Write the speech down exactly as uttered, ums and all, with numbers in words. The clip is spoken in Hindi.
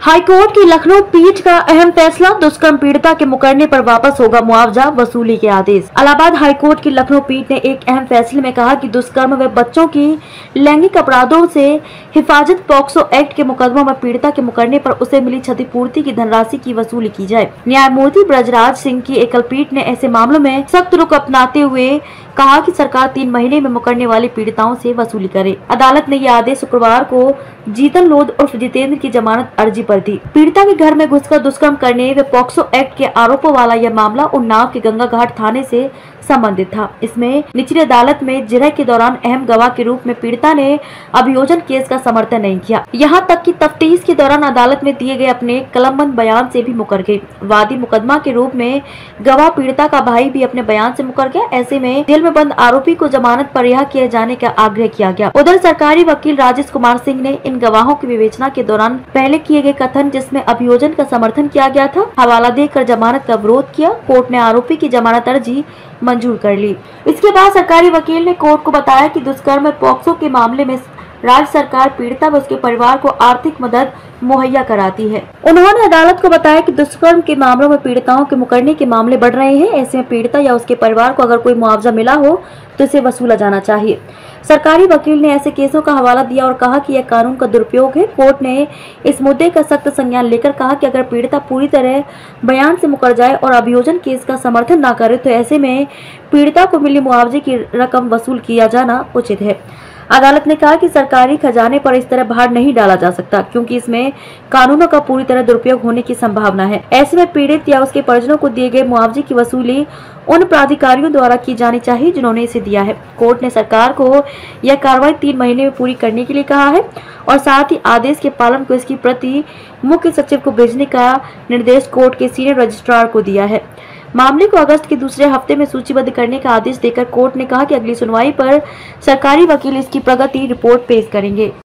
हाईकोर्ट की लखनऊ पीठ का अहम फैसला, दुष्कर्म पीड़िता के मुकरने पर वापस होगा मुआवजा वसूली के आदेश। इलाहाबाद हाईकोर्ट की लखनऊ पीठ ने एक अहम फैसले में कहा कि दुष्कर्म व बच्चों की लैंगिक अपराधों से हिफाजत पॉक्सो एक्ट के मुकदमों में पीड़िता के मुकरने पर उसे मिली क्षतिपूर्ति की धनराशि की वसूली की जाए। न्यायमूर्ति ब्रजराज सिंह की एकल पीठ ने ऐसे मामलों में सख्त रुख अपनाते हुए कहा कि सरकार तीन महीने में मुकरने वाली पीड़िताओं से वसूली करे। अदालत ने यह आदेश शुक्रवार को जीतन लोध उर्फ जितेंद्र की जमानत अर्जी पर दी। पीड़िता के घर में घुसकर दुष्कर्म करने व पॉक्सो एक्ट के आरोपों वाला यह मामला उन्नाव के गंगा घाट थाने से संबंधित था। इसमें निचली अदालत में जिरह के दौरान अहम गवाह के रूप में पीड़िता ने अभियोजन केस का समर्थन नहीं किया। यहाँ तक कि तफ्तीश के दौरान अदालत में दिए गए अपने कलमबंद बयान से भी मुकर गई। वादी मुकदमा के रूप में गवाह पीड़िता का भाई भी अपने बयान से मुकर गया। ऐसे में जेल में बंद आरोपी को जमानत पर रिहा किए जाने का आग्रह किया गया। उधर सरकारी वकील राजेश कुमार सिंह ने इन गवाहों की विवेचना के दौरान पहले किए गए कथन जिसमें अभियोजन का समर्थन किया गया था, हवाला देकर जमानत का विरोध किया। कोर्ट ने आरोपी की जमानत अर्जी मंजूर कर ली। इसके बाद सरकारी वकील ने कोर्ट को बताया कि दुष्कर्म में पॉक्सो के मामले में राज्य सरकार पीड़िता व उसके परिवार को आर्थिक मदद मुहैया कराती है। उन्होंने अदालत को बताया कि दुष्कर्म के मामलों में पीड़िताओं के मुकरने के मामले बढ़ रहे हैं। ऐसे में पीड़िता या उसके परिवार को अगर कोई मुआवजा मिला हो तो इसे वसूला जाना चाहिए। सरकारी वकील ने ऐसे केसों का हवाला दिया और कहा कि यह कानून का दुरुपयोग है। कोर्ट ने इस मुद्दे का सख्त संज्ञान लेकर कहा कि अगर पीड़िता पूरी तरह बयान से मुकर जाए और अभियोजन केस का समर्थन न करे तो ऐसे में पीड़िता को मिली मुआवजे की रकम वसूल किया जाना उचित है। अदालत ने कहा कि सरकारी खजाने पर इस तरह भार नहीं डाला जा सकता क्योंकि इसमें कानूनों का पूरी तरह दुरुपयोग होने की संभावना है। ऐसे में पीड़ित या उसके परिजनों को दिए गए मुआवजे की वसूली उन प्राधिकारियों द्वारा की जानी चाहिए जिन्होंने इसे दिया है। कोर्ट ने सरकार को यह कार्रवाई तीन महीने में पूरी करने के लिए कहा है और साथ ही आदेश के पालन को इसकी प्रति मुख्य सचिव को भेजने का निर्देश कोर्ट के सीनियर रजिस्ट्रार को दिया है। मामले को अगस्त के दूसरे हफ्ते में सूचीबद्ध करने का आदेश देकर कोर्ट ने कहा कि अगली सुनवाई पर सरकारी वकील इसकी प्रगति रिपोर्ट पेश करेंगे।